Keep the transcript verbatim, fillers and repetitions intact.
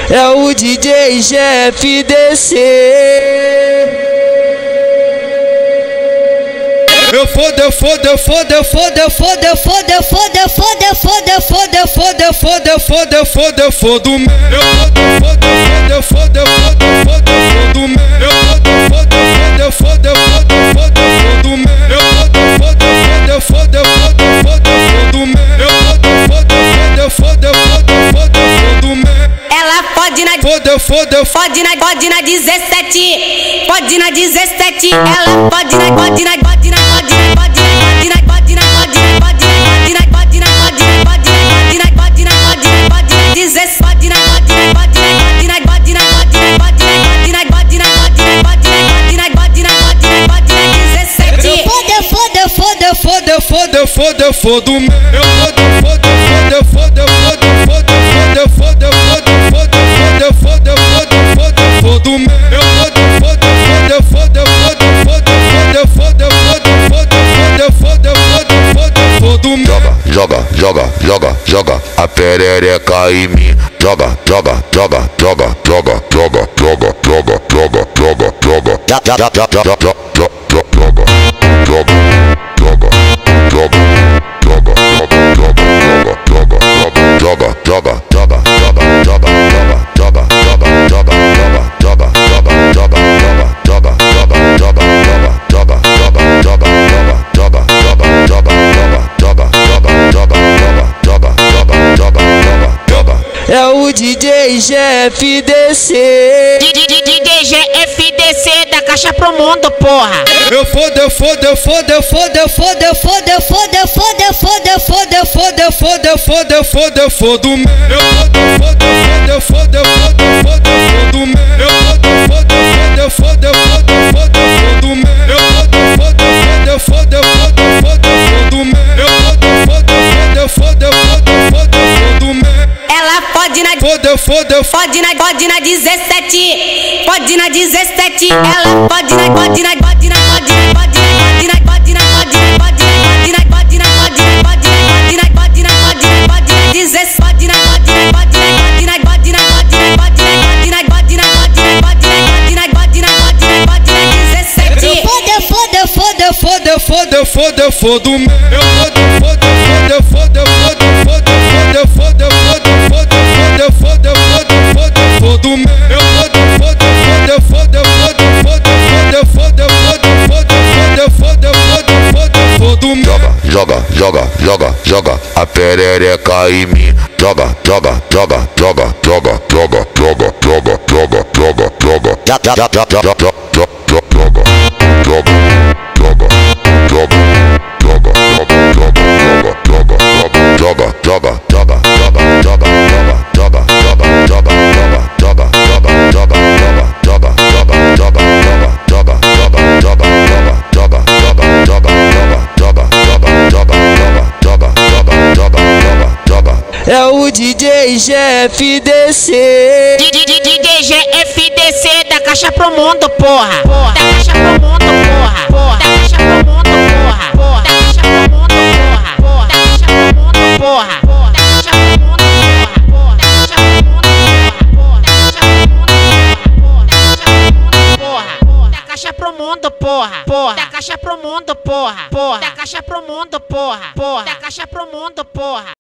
É o D J Jeff D C. Eu foda, eu foda, eu foda, eu foda, eu foda, eu foda, eu foda, eu foda, eu foda, eu foda, eu foda, eu foda, eu foda, eu foda, eu foda o meu. Eu foda, eu foda, eu foda, eu foda, eu foda o meu. Eu foda, eu foda, eu foda, eu foda, eu foda o meu. Eu foda, eu foda, eu foda, eu foda, eu foda o meu. Eu foda, eu foda, eu foda, eu foda, eu foda o meu. Ela pode na Foda, foda, pode na pode na dezessete, pode na dezessete. Ela pode na pode na pode na pode na pode na pode na pode na pode na pode na pode na pode na pode na pode na pode na pode na dezessete, pode na pode na pode na pode na pode na pode na pode na pode na pode na pode na pode na pode na pode na dezessete. foda, foda, foda, foda, foda, foda, foda o meu. Eu foda, foda, foda, foda, foda, foda, foda, foda, foda, foda, foda, foda, foda, foda o meu. Eu foda, foda, foda, foda, foda, foda, foda, foda, foda, foda, foda, foda, foda o meu. Joga, joga, joga, joga a perereca em mim. Joga, joga, joga, joga, joga, joga, joga, joga, joga, joga, joga, joga, joga, joga, joga, joga, joga, joga, É o D J Jeff D C. D J Jeff D C da Caixa Pro Mundo, porra. Eu foda, eu foda, eu foda, eu foda, eu foda, eu foda, eu foda, eu foda, eu foda, eu foda, eu foda, eu foda, eu foda, eu foda, eu foda o meu. Eu foda, eu foda, eu foda, eu foda, eu foda o meu. Eu foda, eu foda, eu foda, eu foda, eu foda o meu. Eu foda, eu foda, eu foda, eu foda, eu foda o meu. Eu foda, eu foda, eu foda, eu foda, eu foda o meu. Ela pode na Foda, foda, pode na pode na dezessete, pode na dezessete. Ela pode na pode na pode na pode na pode na pode na pode na pode na pode na pode na pode na pode na pode na pode na pode na dezessete, pode na pode na pode na pode na pode na pode na pode na pode na pode na pode na pode na pode na dezessete. foda, foda, foda, foda, foda, foda, foda o meu. Eu foda, foda, foda, foda, foda, foda, foda, foda, foda, foda, foda, foda, foda, foda o meu. Eu foda, foda, foda, foda, foda, foda, foda, foda, foda, foda, foda, foda, foda o meu. joga, joga, joga, joga a perereca em mim. Joga, joga, joga, joga, joga, joga, joga, joga, joga, joga, joga, joga, joga, joga, joga, joga, joga, joga, joga, É o D J Jeff D C. D J Jeff D C da Caixa Pro Mundo, porra. Da Caixa Pro Mundo, porra. Da Caixa Pro Mundo, porra. Da Caixa Pro Mundo, porra. Da Caixa Pro Mundo, porra. Da Caixa Pro Mundo, porra. Da Caixa Pro Mundo, porra. Da Caixa Pro Mundo, porra. Da Caixa Pro Mundo, porra. Da Caixa Pro Mundo, porra. Da Caixa Pro Mundo, porra. Da Caixa Pro Mundo, porra.